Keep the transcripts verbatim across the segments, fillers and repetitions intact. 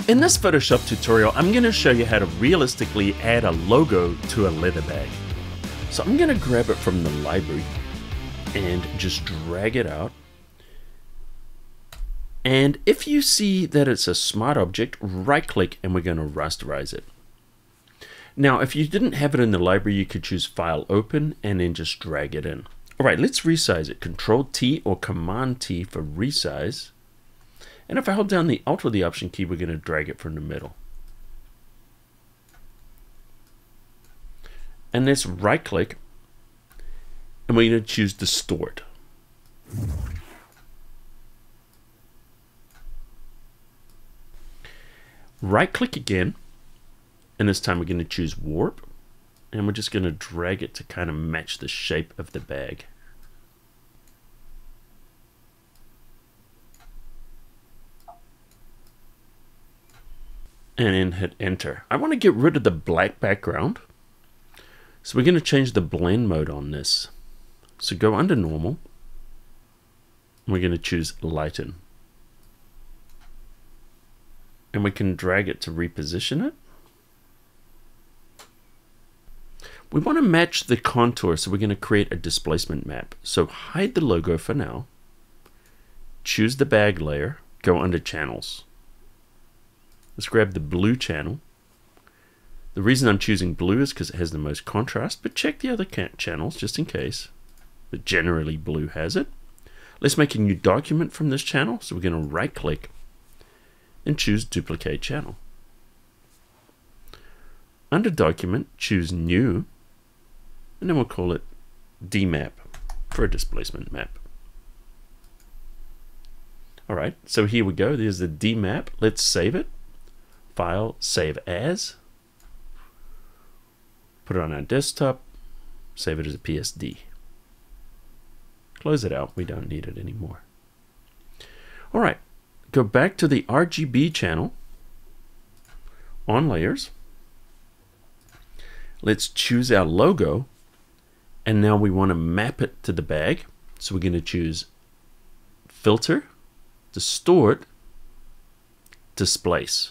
In this Photoshop tutorial, I'm going to show you how to realistically add a logo to a leather bag. So I'm going to grab it from the library and just drag it out. And if you see that it's a smart object, right click and we're going to rasterize it. Now, if you didn't have it in the library, you could choose File Open and then just drag it in. All right, let's resize it. Control T or Command T for resize. And if I hold down the Alt or the Option key, we're going to drag it from the middle. And let's right click and we're going to choose Distort. Right click again, and this time we're going to choose Warp, and we're just going to drag it to kind of match the shape of the bag. And then hit enter. I want to get rid of the black background, so we're going to change the blend mode on this. So go under normal, and we're going to choose lighten. And we can drag it to reposition it. We want to match the contour, so we're going to create a displacement map. So hide the logo for now, choose the bag layer, go under channels. Let's grab the blue channel. The reason I'm choosing blue is because it has the most contrast, but check the other channels just in case. But generally blue has it. Let's make a new document from this channel. So we're going to right click and choose duplicate channel. Under document, choose new, and then we'll call it D map for a displacement map. All right, so here we go. There's the D map. Let's save it. File, save as, put it on our desktop, save it as a P S D. Close it out, we don't need it anymore. All right, go back to the R G B channel on layers. Let's choose our logo, and now we want to map it to the bag. So we're going to choose filter, distort, displace.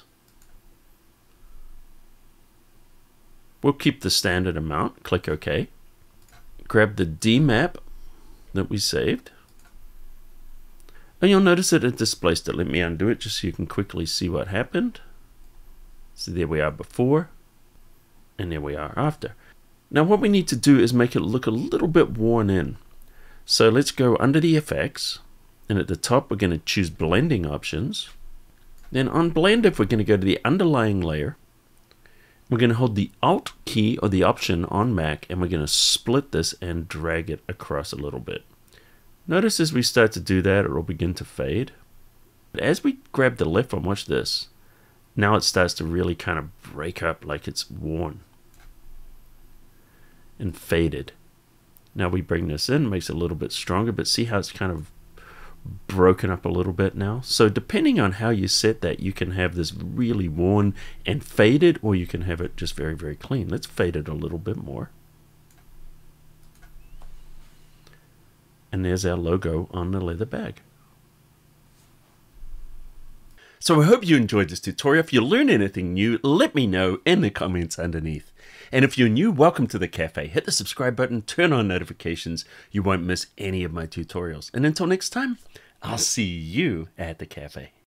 We'll keep the standard amount, click OK. Grab the D map that we saved. And you'll notice that it displaced it. Let me undo it just so you can quickly see what happened. So there we are before, and there we are after. Now what we need to do is make it look a little bit worn in. So let's go under the effects, and at the top we're going to choose blending options. Then on blend, if we're going to go to the underlying layer, we're going to hold the Alt key or the Option on Mac, and we're going to split this and drag it across a little bit. Notice as we start to do that, it will begin to fade. But as we grab the left one, watch this. Now it starts to really kind of break up like it's worn and faded. Now we bring this in, makes it a little bit stronger, but see how it's kind of broken up a little bit now. So depending on how you set that, you can have this really worn and faded, or you can have it just very, very clean. Let's fade it a little bit more. And there's our logo on the leather bag. So I hope you enjoyed this tutorial. If you learned anything new, let me know in the comments underneath. And if you're new, welcome to the cafe. Hit the subscribe button, turn on notifications. You won't miss any of my tutorials. And until next time, I'll see you at the cafe.